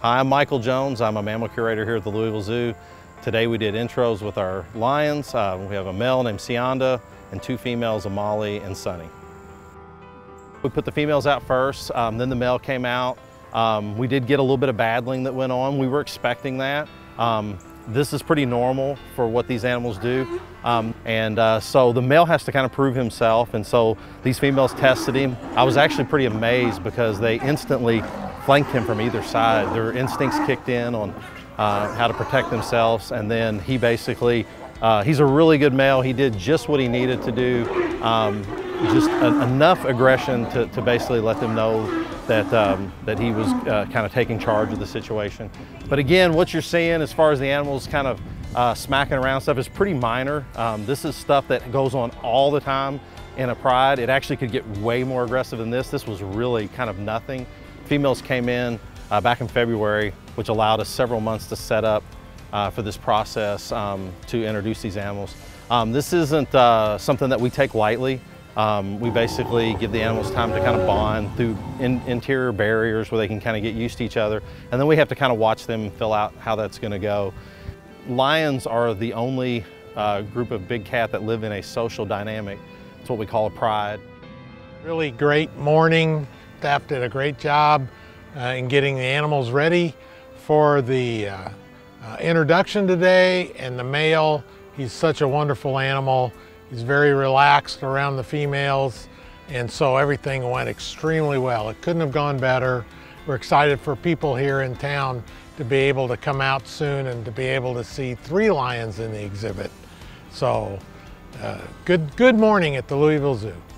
Hi, I'm Michael Jones. I'm a mammal curator here at the Louisville Zoo. Today we did intros with our lions. We have a male named Siyanda and two females, Amali and Sunny. We put the females out first, then the male came out. We did get a little bit of battling that went on. We were expecting that. This is pretty normal for what these animals do. So the male has to kind of prove himself, and so these females tested him. I was actually pretty amazed because they instantly flanked him from either side. Their instincts kicked in on how to protect themselves, and then he basically, he's a really good male. He did just what he needed to do, just enough aggression to basically let them know that he was kind of taking charge of the situation. But again, what you're seeing as far as the animals kind of smacking around stuff is pretty minor. This is stuff that goes on all the time in a pride. It actually could get way more aggressive than this. This was really kind of nothing. Females came in back in February, which allowed us several months to set up for this process to introduce these animals. This isn't something that we take lightly. We basically give the animals time to kind of bond through interior barriers where they can kind of get used to each other. And then we have to kind of watch them fill out how that's going to go. Lions are the only group of big cat that live in a social dynamic. It's what we call a pride. Really great morning. Staff did a great job in getting the animals ready for the introduction today. And the male, he's such a wonderful animal. He's very relaxed around the females, and so everything went extremely well. It couldn't have gone better. We're excited for people here in town to be able to come out soon and to be able to see 3 lions in the exhibit. So good morning at the Louisville Zoo.